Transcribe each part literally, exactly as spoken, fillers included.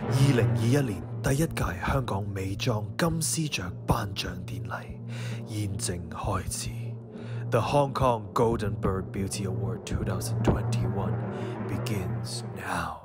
二零二一年第一屆香港美妝金絲雀頒獎典禮現正開始。The Hong Kong Golden Bird Beauty Award twenty twenty-one begins now.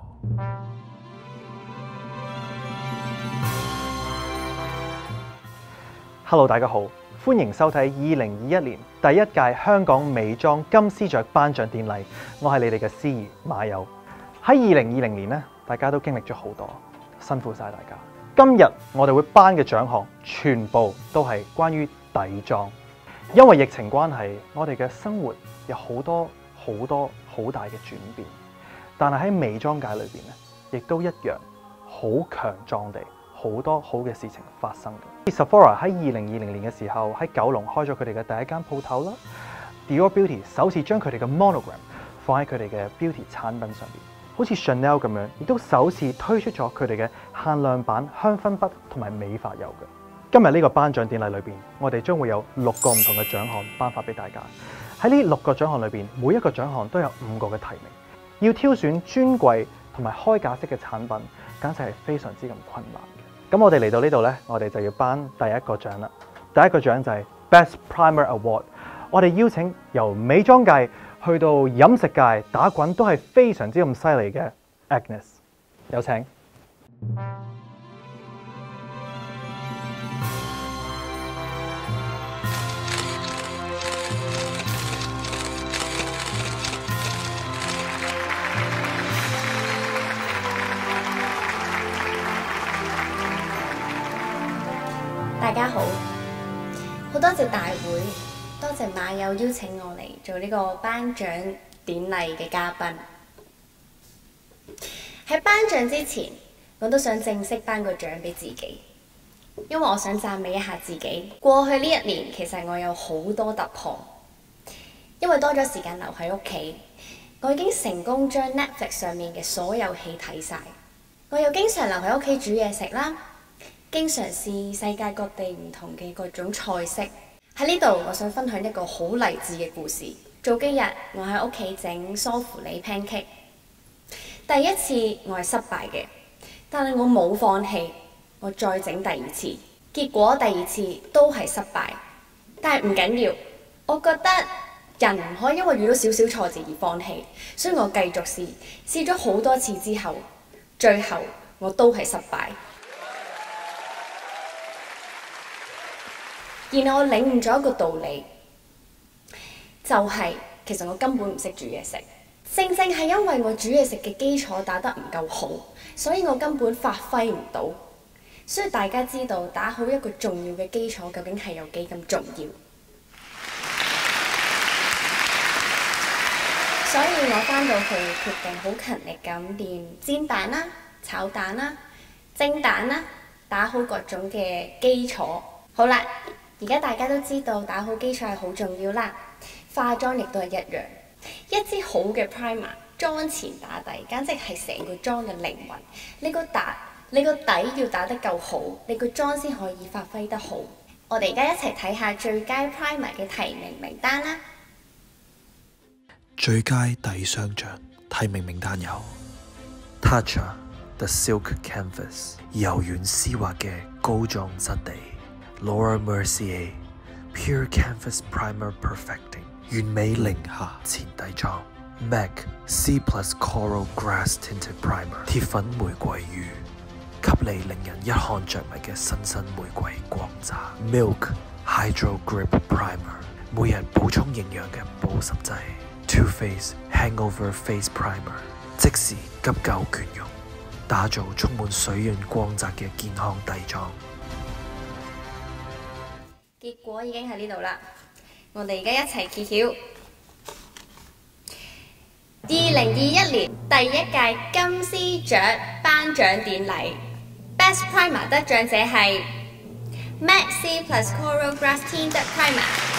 Hello， 大家好，歡迎收睇二零二一年第一屆香港美妝金絲雀頒獎典禮。我係你哋嘅司儀馬友。喺二零二零年咧，大家都經歷咗好多，辛苦晒大家。今日我哋會頒嘅獎項全部都係關於底妝，因為疫情關係，我哋嘅生活有好多好多好大嘅轉變，但係喺美妝界裏邊咧，亦都一樣好強壯地。好多好嘅事情發生嘅。Sephora 喺二零二零年嘅時候喺九龍開咗佢哋嘅第一間鋪頭啦。Dior Beauty 首次將佢哋嘅 monogram 放喺佢哋嘅 beauty 產品上邊，好似 Chanel 咁樣，亦都首次推出咗佢哋嘅限量版香薰筆同埋美髮油嘅。今日呢個頒獎典禮裏邊，我哋將會有六個唔同嘅獎項頒發俾大家。喺呢六個獎項裏邊，每一個獎項都有五個嘅提名，要挑選專櫃同埋開架式嘅產品，簡直係非常之咁困難。咁我哋嚟到呢度咧，我哋就要頒第一個獎啦。第一個獎就係 Best Primer Award。我哋邀請由美妝界去到飲食界打滾都係非常之咁犀利嘅 Agnes， 有請。 大家好，好多謝大會，多謝馬友邀請我嚟做呢個頒獎典禮嘅嘉賓。喺頒獎之前，我都想正式頒個獎俾自己，因為我想讚美一下自己。過去呢一年，其實我有好多突破，因為多咗時間留喺屋企，我已經成功將 Netflix 上面嘅所有戲睇晒。我又經常留喺屋企煮嘢食啦。經常試世界各地唔同嘅各種菜式。喺呢度，我想分享一個好勵志嘅故事。早幾日我喺屋企整梳芙梨 pancake， 第一次我係失敗嘅，但係我冇放棄，我再整第二次，結果第二次都係失敗。但係唔緊要，我覺得人唔可以因為遇到少少挫折而放棄，所以我繼續試，試咗好多次之後，最後我都係失敗。然後我領悟咗一個道理，就係、是、其實我根本唔識煮嘢食，正正係因為我煮嘢食嘅基礎打得唔夠好，所以我根本發揮唔到。所以大家知道打好一個重要嘅基礎究竟係有幾咁重要。所以我返到去決定好勤力咁練煎蛋啦、炒蛋啦、蒸蛋啦，打好各種嘅基礎。好啦。而家大家都知道打好基礎係好重要啦，化妝亦都係一樣。一支好嘅 primer， 妝前打底，簡直係成個妝嘅靈魂。你個打，你個底要打得夠好，你個妝先可以發揮得好。我哋而家一齊睇下最佳 primer 嘅提名名單啦。 最佳底霜獎提名名單有 Tatcha The Silk Canvas 柔軟絲滑嘅膏狀質地。Laura Mercier Pure Canvas Primer Perfecting 完美零瑕前底妝。M A C C Plus Coral Grass Tinted Primer 鐵粉玫瑰乳，給你令人一看着迷嘅新生玫瑰光澤。Milk Hydro Grip Primer 每日補充營養嘅保濕劑。Too Faced Hangover Face Primer 即時急救倦容，打造充滿水潤光澤嘅健康底妝。 結果已經喺呢度啦，我哋而家一齊揭曉。二零二一年第一屆金絲雀頒獎典禮 ，Best Primer 得獎者係 M A C C Plus Coral Grass Tinted Primer。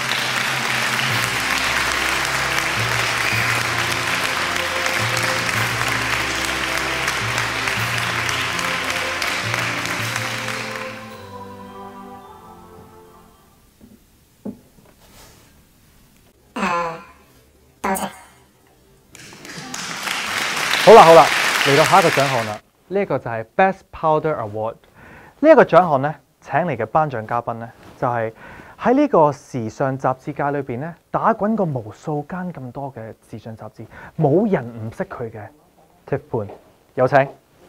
好啦好啦，嚟到下一個獎項啦。 呢一個就係 Best Powder Award。呢一個獎項咧，請嚟嘅頒獎嘉賓咧，就係喺呢個時尚雜誌界裏邊咧，打滾過無數間咁多嘅時尚雜誌，冇人唔識佢嘅 Tiff Poon，有請。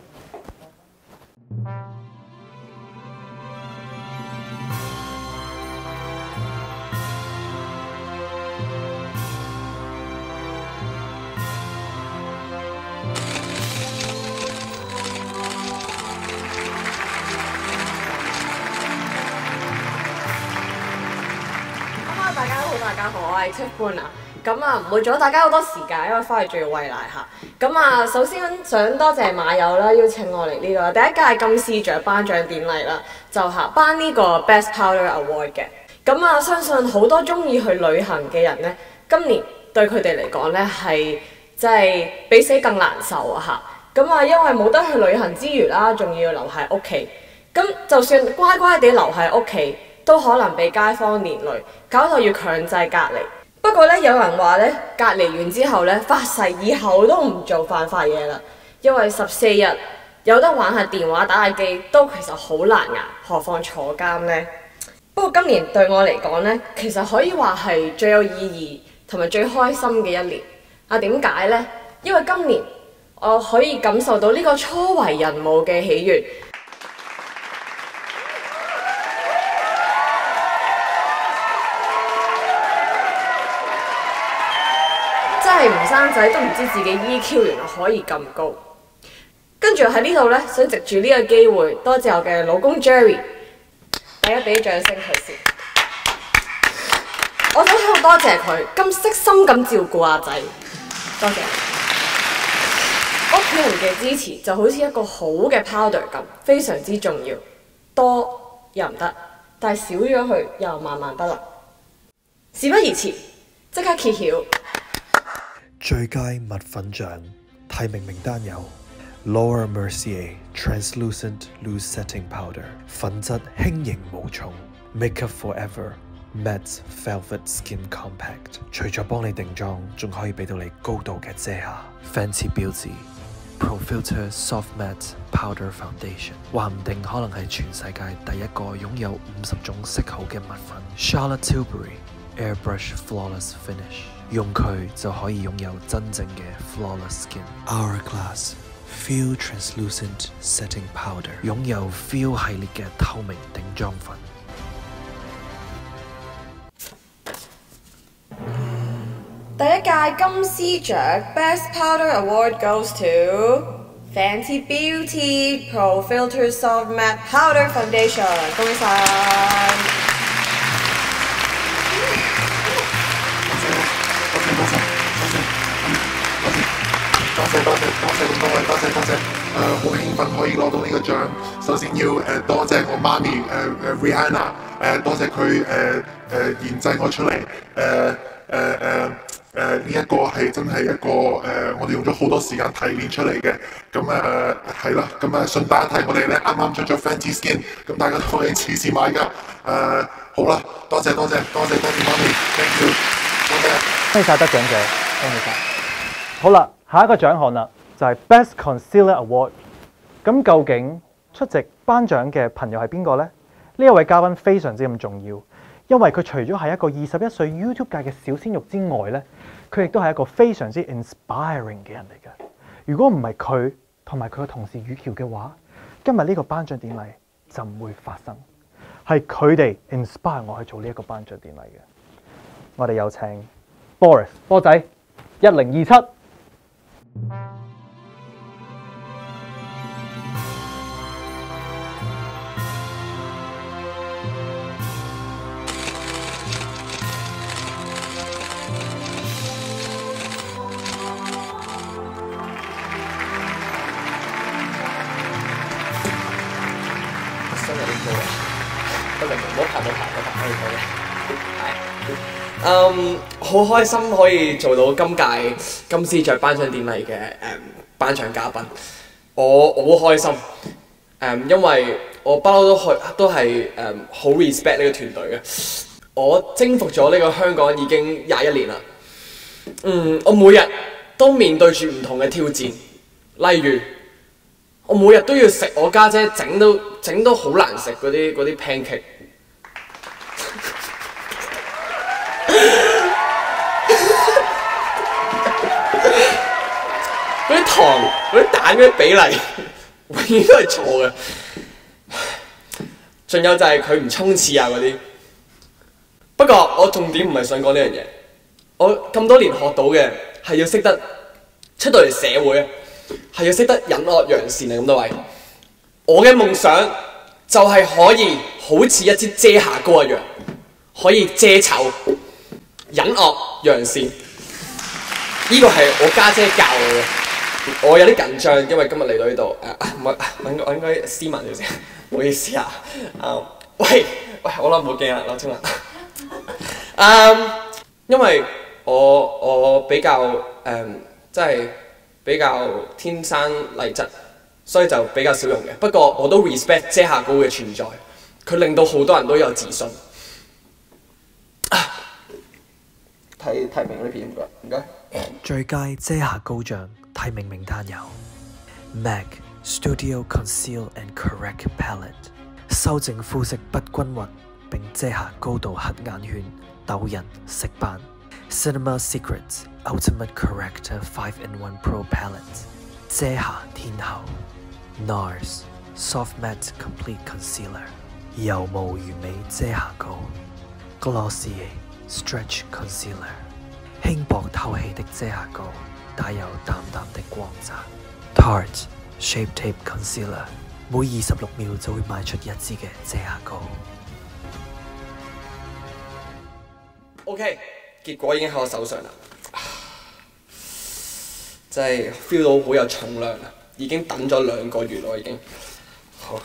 大家好，大家好，我係 Tiff Poon啊。咁啊，唔會阻大家好多時間，因為翻去仲要餵奶嚇。咁啊，首先想多謝馬友啦，邀請我嚟呢個第一屆金獅獎頒獎典禮啦，就嚇頒呢個 Best Powder Award 嘅。咁啊，相信好多中意去旅行嘅人呢，今年對佢哋嚟講呢係即係比死更難受啊嚇。咁啊，因為冇得去旅行之餘啦，仲要留喺屋企。咁就算乖乖地留喺屋企，都可能被街坊連累，搞到要強制隔離。不過咧，有人話咧，隔離完之後咧，發誓以後都唔做犯法嘢啦。因為十四日有得玩下電話打下機，都其實好難㗎，何況坐監呢？不過今年對我嚟講咧，其實可以話係最有意義同埋最開心嘅一年。啊，點解呢？因為今年我可以感受到呢個初為人母嘅喜悅。真係唔生仔都唔知自己 E Q 原來可以咁高。跟住喺呢度呢，想藉住呢個機會，多謝我嘅老公 Jerry， 大家俾掌聲佢先。我想喺度多謝佢咁悉心咁照顧阿仔，多謝。屋企人嘅支持就好似一個好嘅 powder 咁，非常之重要。多又唔得，但係少咗佢又萬萬不能。事不宜遲，即刻揭曉。 最佳蜜粉獎提名名單有 Laura Mercier Translucent Loose Setting Powder 粉質輕盈無重 Makeup Forever Matte Velvet Skin Compact 除咗幫你定妝，仲可以俾到你高度嘅遮瑕。Fenty Beauty Pro Filter Soft Matte Powder Foundation 話唔定可能係全世界第一個擁有五十種色號嘅蜜粉。Charlotte Tilbury Airbrush Flawless Finish用佢就可以擁有真正嘅 flawless skin。Hourglass Feel Translucent Setting Powder 擁有 Feel 系列嘅透明定妝粉。 第一屆金獅獎 Best Powder Award goes to Fenty Beauty Pro Filter Soft Matte Powder Foundation， 恭喜晒！ 多謝多謝多謝咁多位，多謝多謝，誒好興奮可以攞到呢個獎。首先要誒多謝我媽咪誒誒 Rihanna， 誒多謝佢誒誒研製我出嚟，誒誒誒誒呢一個係真係一個誒、呃、我哋用咗好多時間提煉出嚟嘅。咁誒係啦，咁誒順帶一提，我哋咧啱啱出咗 Fenty Skin， 咁大家都可以遲遲買㗎。誒、呃、好啦，多謝多謝多謝多謝媽咪 ，thank you， 多謝。 恭喜晒得獎者，恭喜晒。好啦。下一個獎項啦，就係、是、Best Concealer Award。咁究竟出席頒獎嘅朋友係邊個呢？呢一位嘉賓非常之咁重要，因為佢除咗係一個二十一歲 YouTube 界嘅小鮮肉之外呢，佢亦都係一個非常之 inspiring 嘅人嚟嘅。如果唔係佢同埋佢嘅同事雨喬嘅話，今日呢個頒獎典禮就唔會發生。係佢哋 inspire 我去做呢一個頒獎典禮嘅。我哋有請 Boris 波仔一零二七。 生日呢個不明唔好排冇排冇排可以講嘅，係。嗯，好開心可以做到今屆金獅獎頒獎典禮嘅誒頒獎嘉賓，我我好開心誒、嗯，因為我不嬲都去都係誒好 respect 呢個團隊嘅，我征服咗呢個香港已經廿一年啦。嗯，我每日都面對住唔同嘅挑戰，例如我每日都要食我家姐整到整到好難食嗰啲嗰啲 pancake。嗰啲糖、嗰啲蛋嗰啲比例，永遠都係錯嘅。仲有就係佢唔沖廁啊嗰啲。不過我重點唔係想講呢樣嘢，我咁多年學到嘅係要識得出到嚟社會啊，係要識得隱惡揚善啊！咁多位，我嘅夢想就係可以好似一支遮瑕膏一樣，可以遮醜、隱惡揚善。呢個係我家姐教我嘅。我有啲緊張，因為今日嚟到呢度，誒唔係，我應該斯文少少，唔好意思啊。啊，喂喂，好啦，唔好驚啊，劉青雲。嗯，因為我我比較誒，即係比較天生麗質，所以就比較少用嘅。不過我都 respect 遮瑕膏嘅存在，佢令到好多人都有自信。睇睇明呢片唔該，唔該。 最佳遮瑕膏像提名名單有 M A C Studio Conceal and Correct Palette， 修正膚色不均勻並遮瑕高度黑眼圈、痘印、色斑。Cinema Secrets Ultimate Corrector five in one Pro Palette， 遮瑕天后。NARS Soft Matte Complete Concealer， 油無完美遮瑕膏。Glossier Stretch Concealer， 輕薄透氣的遮瑕膏，帶有淡淡的光澤。Tarte Shape Tape Concealer， 每二十六秒就會賣出一支嘅遮瑕膏。 OK， 結果已經喺我手上啦，真係 feel 到好有重量啦，已經等咗兩個月咯，已經。好。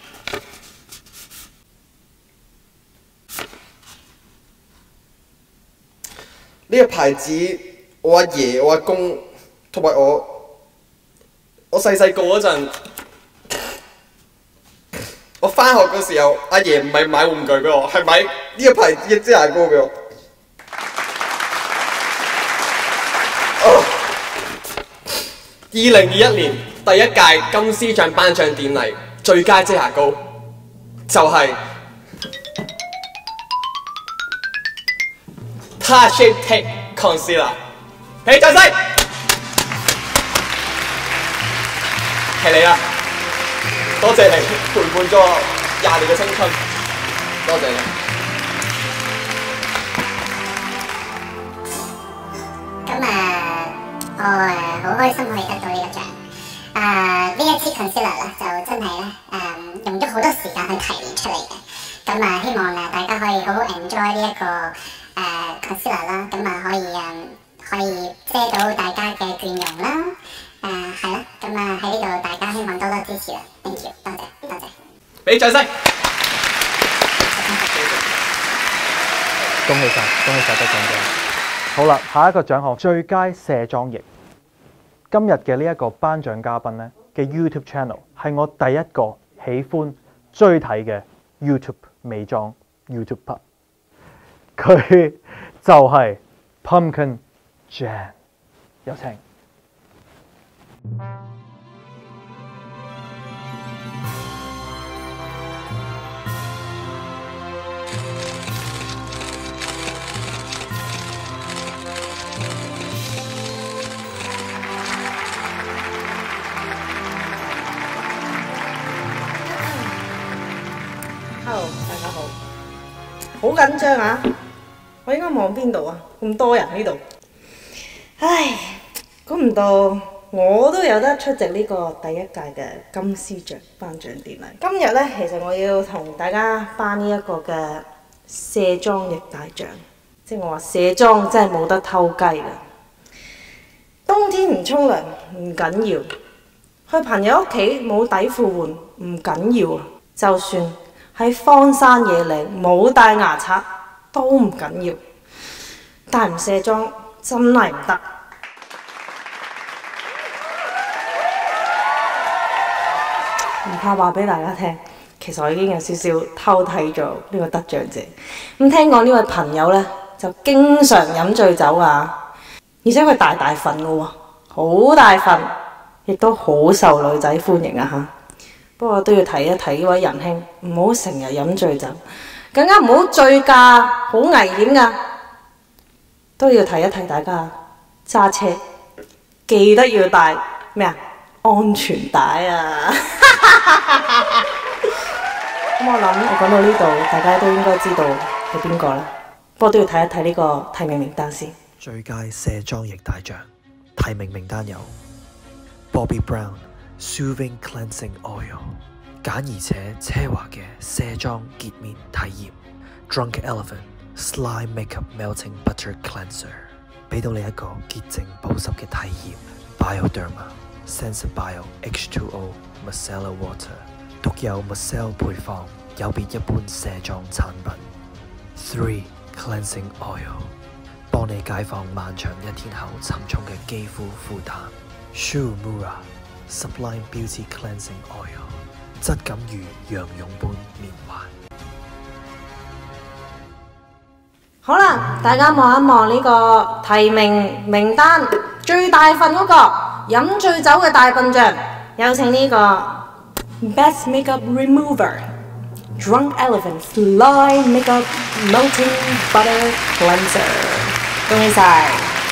呢個牌子，我阿爺、我阿公同埋我，我細細個嗰陣，我返學嗰時候，阿爺唔係買玩具俾我，係買呢個牌子嘅遮瑕膏俾我。二零二一年第一屆金獅獎頒獎典禮最佳遮瑕膏就係、是。Tarte Shape Tape Concealer， 俾掌聲，係你啦！多謝你陪伴咗我廿年嘅青春，多謝你。 咁啊，我誒好開心可以得到呢個獎。啊，呢一支 concealer 咧就真係咧誒用咗好多時間去提煉出嚟嘅。咁啊，希望誒大家可以好好 enjoy 呢一個。誒 concealer 啦，咁啊可以誒可以遮到大家嘅倦容啦，誒係啦，咁啊喺呢度大家希望多多支持啦 ，thank you， 多謝多謝， 俾掌聲， 恭喜晒，恭喜晒得獎獎。好啦，下一個獎項最佳卸妝液。今日嘅呢一個頒獎嘉賓咧嘅 YouTube channel 係我第一個喜歡追睇嘅 YouTube 美妝 YouTuber。佢就係 Pumpkin Jan， 有請。 Hello， 大家好，好緊張啊！我應該望邊度啊？咁多人呢度，唉，估唔到我都有得出席呢個第一屆嘅金獅獎頒獎典禮。今日呢，其實我要同大家頒呢一個嘅卸妝液大獎，即係我話卸妝真係冇得偷雞㗎。冬天唔沖涼唔緊要，去朋友屋企冇底褲換唔緊要啊，就算喺荒山野嶺冇帶牙刷都唔緊要，但唔卸妝真係唔得。唔怕話俾大家聽，其實我已經有少少偷睇咗呢個得獎者。咁聽講呢位朋友呢，就經常飲醉酒啊，而且佢大大份嘅喎，好大份， 亦都好受女仔歡迎啊嚇。不過都要提一提呢位仁兄，唔好成日飲醉酒，更加唔好醉駕，好危險噶。都要提一提大家揸車記得要帶咩啊？安全帶啊！咁我諗我講到呢度，大家都應該知道係邊個啦。不過都要睇一睇呢個提名名單先。 最佳卸妝液大獎提名名單有 Bobbi Brown Soothing Cleansing Oil 簡而且奢華嘅卸妝潔面體驗 Drunk Elephant Slime Makeup Melting Butter Cleanser 俾到你一個潔淨保濕嘅體驗 Bioderma Sensibio H two O Micellar Water 獨有 Micelle 配方，有別一般卸妝產品 Three Cleansing Oil 幫你解放漫長一天後沉重嘅肌膚負擔 Shu Mura Sublime Beauty Cleansing Oil 質感如羊绒般綿滑。 好啦，大家望一望呢個提名名單最大份嗰個飲醉酒嘅大笨象，有請呢個 Best Makeup Remover Drunk Elephant Slime Makeup Melting Butter Cleanser， 恭喜晒！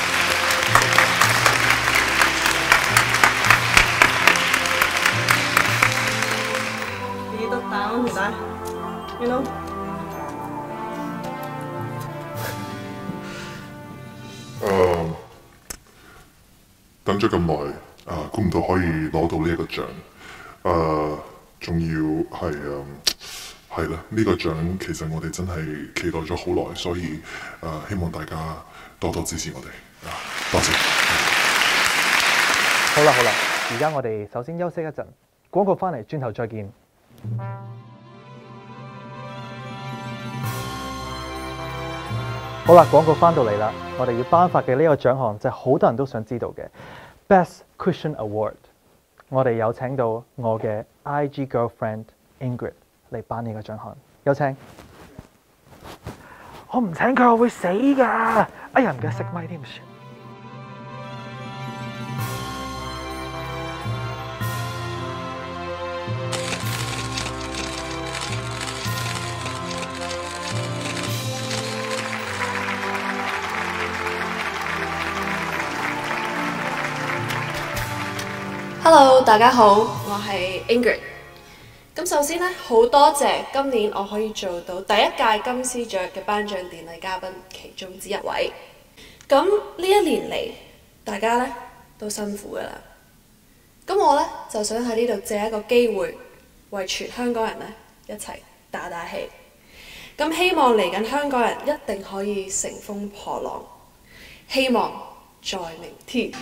記得帶安全帶 ，you know。 誒，等咗咁耐，啊，估唔到可以攞到呢一個獎，誒，仲要係誒係啦，呢個獎其實我哋真係期待咗好耐，所以誒希望大家多多支持我哋，啊，多謝。 好啦好啦，而家我哋首先休息一陣，廣告翻嚟，轉頭再見。好啦，廣告翻到嚟啦，我哋要頒發嘅呢個獎項就係好多人都想知道嘅 Best Cushion Award。我哋有請到我嘅 I G girlfriend Ingrid 嚟頒呢個獎項，有請。我唔請佢我會死㗎！哎呀，唔記得熄咪添算。 Hello， 大家好，我係 Ingrid。咁首先咧，好多謝今年我可以做到第一屆金絲雀嘅頒獎典禮嘉賓其中之一位。咁呢一年嚟，大家咧都辛苦噶啦。咁我咧就想喺呢度借一個機會，為全香港人咧一齊打打氣。咁希望嚟緊香港人一定可以乘風破浪，希望在明天。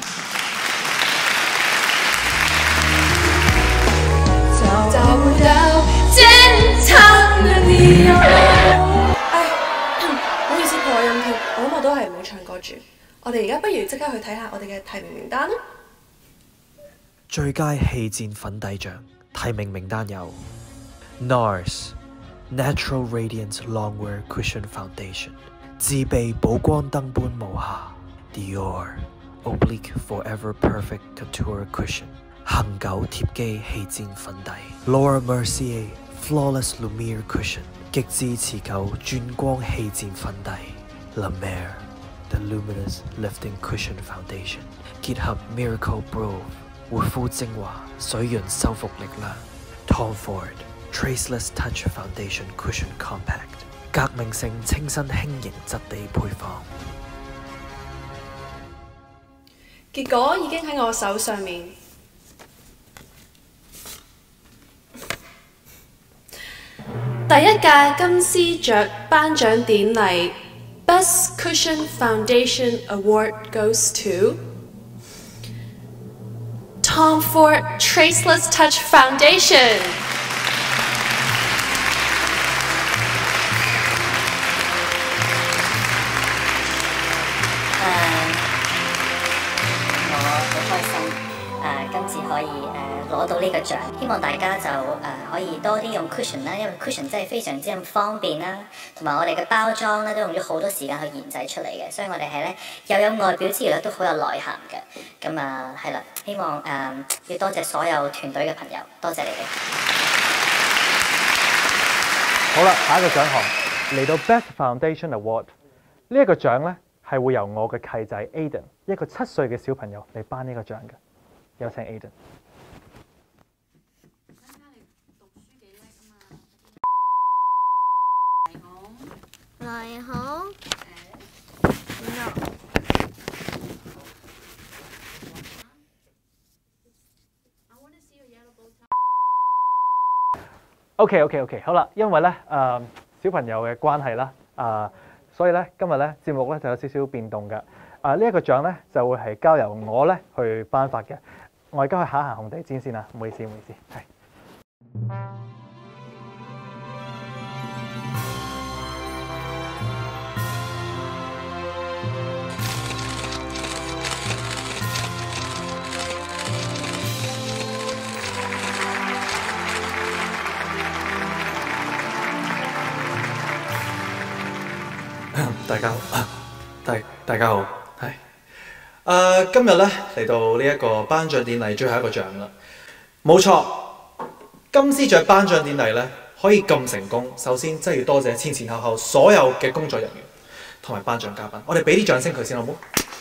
找不到堅強的理由。唉，唔好意思破音添，我諗我都係唔好唱歌住。我哋而家不如即刻去睇下我哋嘅提名名單啦。 最佳氣墊粉底獎提名名單有 NARS Natural Radiance Longwear Cushion Foundation 自備補光燈般無瑕 Dior Oblique Forever Perfect Couture Cushion恒久貼肌氣墊粉底 Laura Mercier Flawless Lumiere Cushion 極致持久轉光氣墊粉底 La Mer The Luminous Lifting Cushion Foundation 結合 Miracle Pro 活膚精華水潤修復力量 Tom Ford Traceless Touch Foundation Cushion Compact 革命性清新輕盈質地配方。 結果已經喺我手上面。第一屆金絲雀頒獎典禮 Best Cushion Foundation Award goes to Tom Ford Traceless Touch Foundation。 我好開心，誒、今次可以誒攞、呃、到呢個獎。希望大家就誒、呃、可以多啲用 cushion 啦，因為 cushion 真係非常之咁方便啦，同埋我哋嘅包裝咧都用咗好多時間去研製出嚟嘅，所以我哋係咧又有外表之餘咧都好有內涵嘅。咁啊係啦，希望誒、呃、要多謝所有團隊嘅朋友，多謝你哋。 好啦，下一個獎項嚟到 Best Foundation Award 呢一個獎咧係會由我嘅契仔 Aiden 一個七歲嘅小朋友嚟頒呢個獎嘅，有請 Aiden。 你好。 OK OK OK， 好啦，因為咧誒、呃、小朋友嘅關係啦，啊、呃，所以咧今日咧節目咧就有少少變動嘅。啊、呃，呢、這、一個獎咧就會係交由我咧去頒發嘅。我而家去行行紅地氈先啦，唔好意思，唔好意思，係。 大家好，大大家好，係誒、呃、今日咧嚟到呢一個頒獎典禮最後一個獎啦，冇錯，金絲雀頒獎典禮咧可以咁成功，首先真係要多謝前前後後所有嘅工作人員同埋頒獎嘉賓，我哋俾啲掌聲佢先好唔好？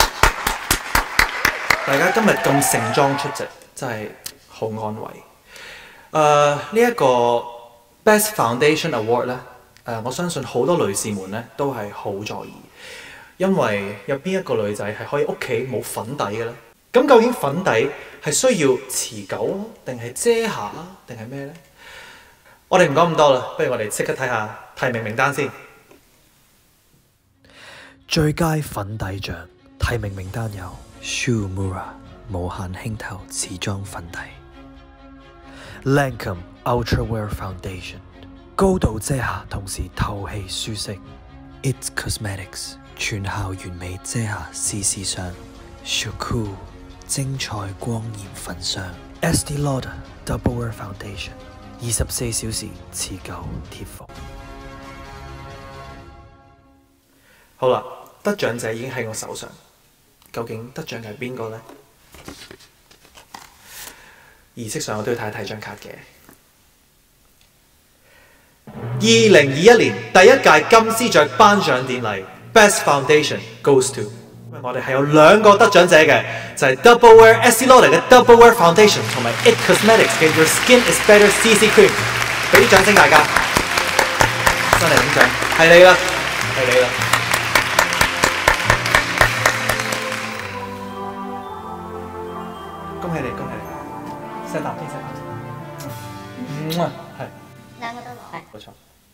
大家今日咁盛裝出席，真係好安慰。誒、呃、呢一個 Best Foundation Award 咧。誒、呃，我相信好多女士們咧都係好在意，因為有邊一個女仔係可以屋企冇粉底嘅咧？咁究竟粉底係需要持久啊，定係遮瑕啊，定係咩咧？我哋唔講咁多啦，不如我哋即刻睇下提名名單先。 最佳粉底獎提名名單有 Shu Mura 無限輕透持妝粉底 ，Lancome Ultra Wear Foundation。高度遮瑕，同時透氣舒適。It Cosmetics 全效完美遮瑕試試霜。Shuku 精彩光豔粉霜。Estee Lauder Double Wear Foundation 二十四小時持久貼服。 好啦，得獎者已經喺我手上，究竟得獎嘅係邊個呢？儀式上我都要睇一睇張卡嘅。二零二一年第一屆金絲雀頒獎典禮 Best Foundation goes to， 我哋係有兩個得獎者嘅，就係、是、Double Wear Estee Lauder 嘅 Double Wear Foundation 同埋 It Cosmetics 嘅 Your Skin Is Better C C Cream， 俾啲掌聲大家，真係領獎，係你啦，係你啦。恭喜你，恭喜你，錫啖先，錫啖先，係。 兩個都攞。係， 冇錯。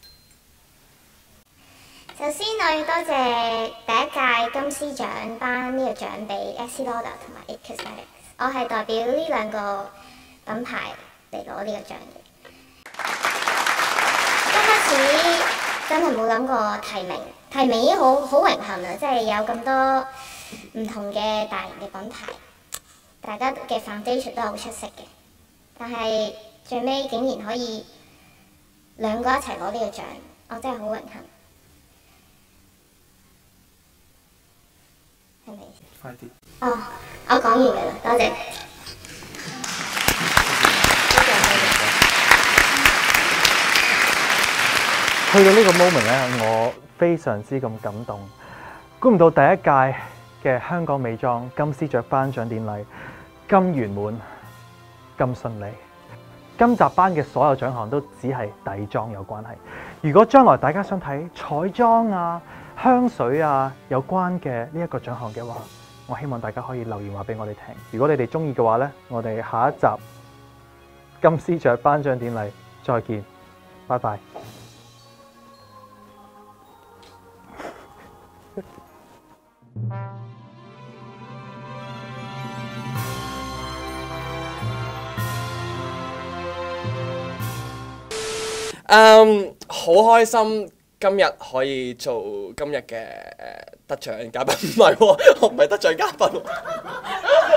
首先我要多謝第一屆金絲獎頒呢個獎俾 Estee Lauder 同埋 It Cosmetics， 我係代表呢兩個品牌嚟攞呢個獎嘅。一開始真係冇諗過提名，提名已經好好榮幸啦，即係有咁多唔同嘅大型嘅品牌，大家嘅 foundation 都係好出色嘅，但係最尾竟然可以兩個一齊攞呢個獎，我真係好榮幸。係咪？ 快啲！ 哦，我講完㗎啦，多謝。 去到呢個 moment 咧，我非常之咁感動。估唔到第一屆嘅香港美妝金絲雀頒獎典禮咁圓滿、咁順利。今集頒嘅所有獎項都只係底妝有關係。如果將來大家想睇彩妝啊、香水啊有關嘅呢一個獎項嘅話，我希望大家可以留言話俾我哋聽。如果你哋中意嘅話呢，我哋下一集金絲雀頒獎典禮再見，拜拜。 嗯，好開心今日可以做今日嘅誒得獎嘉賓，唔係喎，我唔係得獎嘉賓喎。